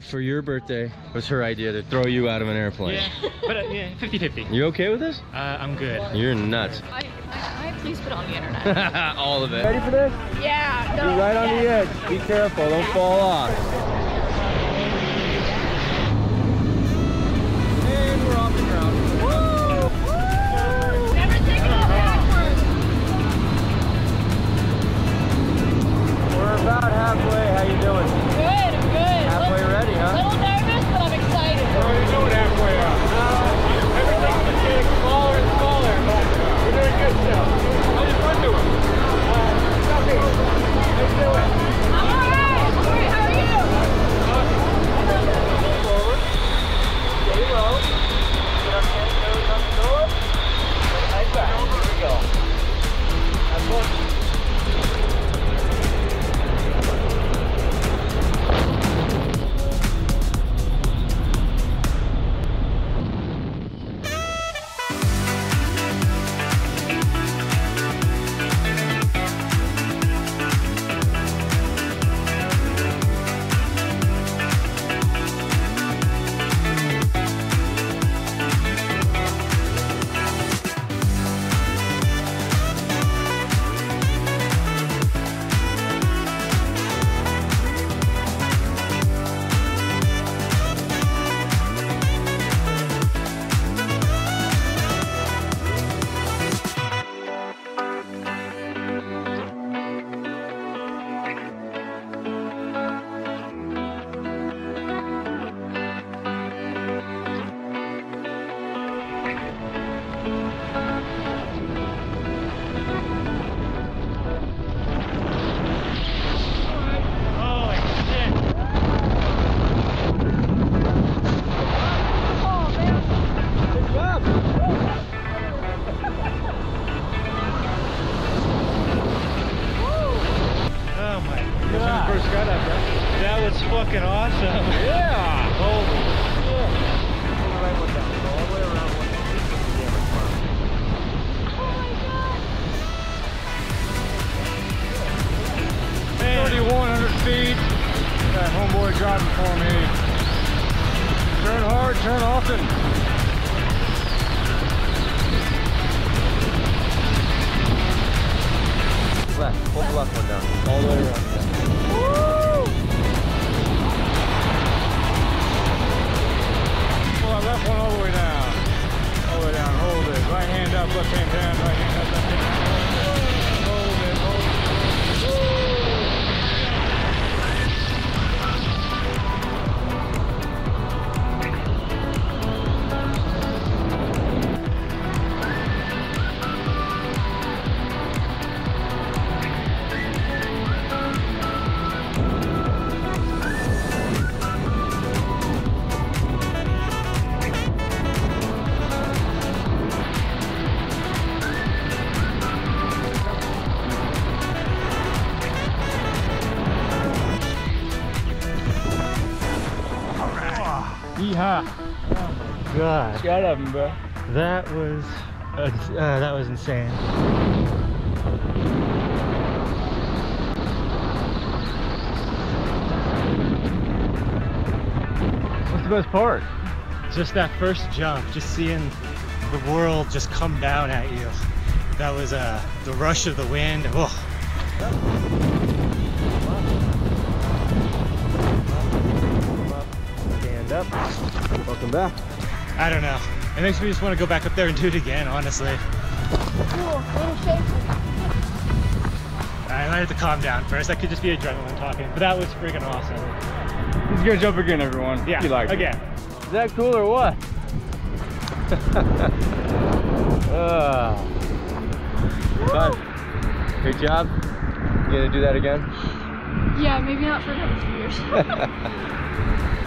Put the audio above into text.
for your birthday, it was her idea to throw you out of an airplane. Yeah, but yeah, 50-50. You okay with this? I'm good. You're nuts. I please put on the internet. All of it. Ready for this? Yeah. No, Be right on the edge. Be careful. Don't fall off. And we're off the ground. Woo! Woo! Never take it off backwards. We're about halfway. How you doing? Good, I'm good. Halfway ready, huh? A little nervous, but I'm excited. We're already doing halfway up. Everything's getting smaller and smaller, but we're doing good still. I'll just run to him. Sophie, let's do it. I'm alright. How are you? Forward. Stay low. Get our hands nose on the door. Nice back. Here we go. That's one. That was fucking awesome. Yeah! Holy shit. Right one down. All the way around one. man. 3,100 feet. That homeboy driving for me. Turn hard, turn often. Left, pull the left one down. All the way around. Woo! Pull that left one all the way down. All the way down, hold it. Right hand up, left hand down, right hand up, left hand down. Hold it, hold it. Yeehaw. Oh my god. Skydiving, bro. That was insane. What's the best part? Just that first jump, just seeing the world just come down at you. That was the rush of the wind. Oh. Stand up. Welcome back. I don't know. It makes me just want to go back up there and do it again, honestly. I might have to calm down first. That could just be adrenaline talking, but that was freaking awesome. He's gonna jump again, everyone. Yeah, you like again. It. Is that cool or what? Fun. Great job. You gonna do that again? Yeah, maybe not for another few years.